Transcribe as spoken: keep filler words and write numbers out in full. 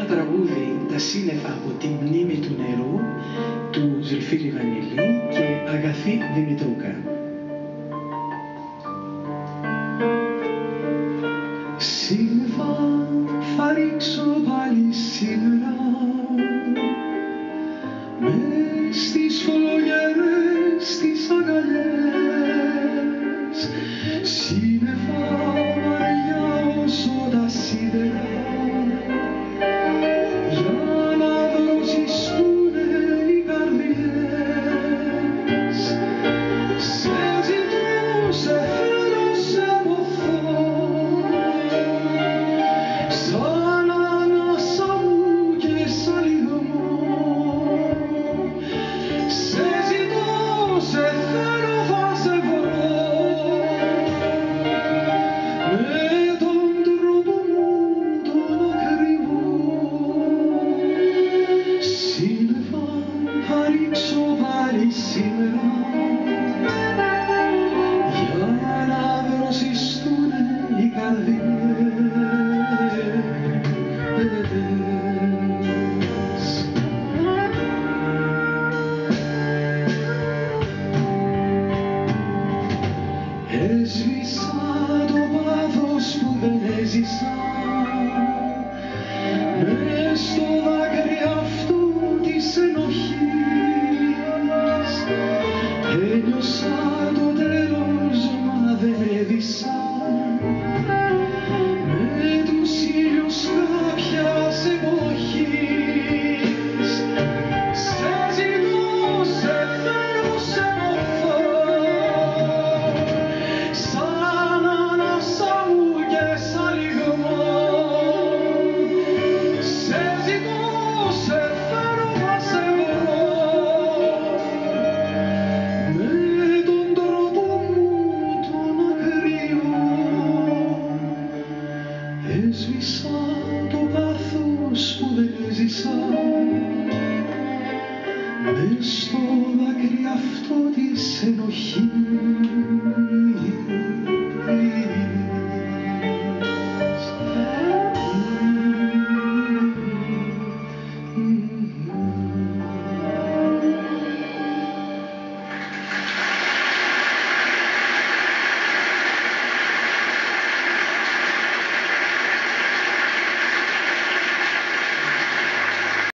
ένα τραγούδι, τα σύννεφα από τη μνήμη του νερού, του Ζουλφίρη Βανιλή και Αγαθή Δημητρούκα. Σύννεφα θα ρίξω πάλι σήμερα μες στις φωλιές, στις αγκαλιές. Σύννεφα βαριά όσο τα σίδερα για να δροσιστούνε οι καρδιές. Σε ζητώ, σε θέλω, σε ποθώ σαν ανάσα μου και σαν λιγμό. Σε ζητώ, σε θέλω, θα σε βρω με τον τρόπο μου τον ακριβό. Σύννεφα θα ρίξω πάλι σήμερα για να δροσιστούνε οι καρδιές. Έσβησα το πάθος που δεν έζησα μες στο δάκρυ αυτό της ενοχής. Ένιωσα το τέλος μα δεν έδισα με τους ήλιους κάποιας εποχής. Σε ζητώ, σε θέλω, σε ποθώ σαν ανάσα μου και σαν λιγμό. Σε ζητώ, σε θέλω, θα σε βρω με τον τρόπο μου τον ακριβό. Έσβησα το πάθος που δεν έζησα μες στο δάκρυ αυτό της ενοχής.